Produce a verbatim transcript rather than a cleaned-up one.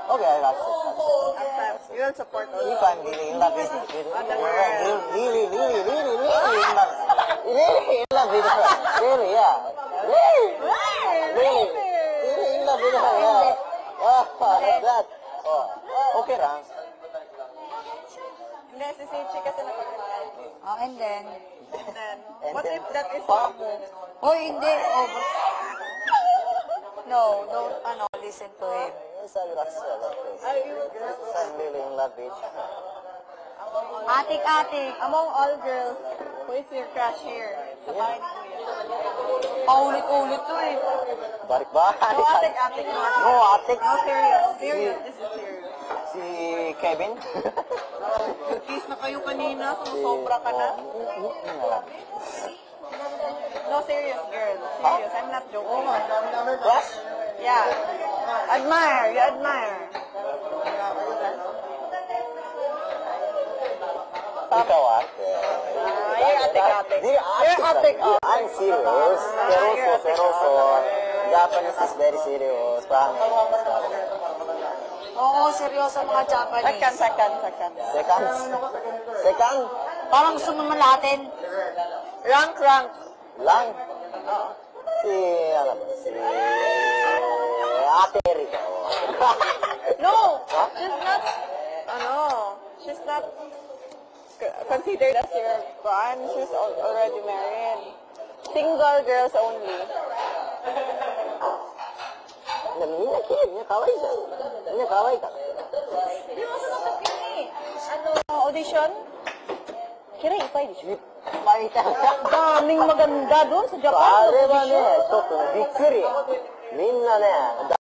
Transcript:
Okay, that's it. You will support us. If I'm really in love with it, really, really, really, really, really in love. Really in love with her. Really, yeah. Really, really, really in love with her, yeah. Oh, like that. Oh, okay lang. Hindi, si Seiichi kasi nakapagod. Oh, and then? And then, And what then, if that is Pamu? Oh, hindi. Oh, but... No, don't, ano, listen to him. Yes, I will accept that. Are you I'm really in love with her. Atik-atik. among all girls, who is your crush here? Sa bahay ni Kuya. Paulit-ulit to eh. Balik-balik. No, atik-atik. No, atik. No, atik. No, serious. Serious. This is serious. Si Kevin. Kiss na kayo kanina, sumusobra ka na. No, serious, girl. Serious. I'm not joking. Crush? Yeah. Admire. You admire. Ikaw ate. Ah, you're atik-atik. Di You're atik-atik. I'm serious. Seryoso, seryoso. Japanese is very serious. Promise. Oo, seryoso mga Japanese. Second, second, second. Second? Second? Parang sumamalatin. Rank, rank. Lang? Si, ano ba? Si... Ate Erika. No, she's not, ano, she's not c- considered as your friend. She's al- already married. Single girls only. みんな綺麗、みんな可愛いじゃん。みんな可愛いから。 Di mo sa nakapili. Ano, audition? Kira, ipay di siya. 可愛いから。 Daming maganda doon sa Japan. あれはね、ちょっとびっくり。みんなね、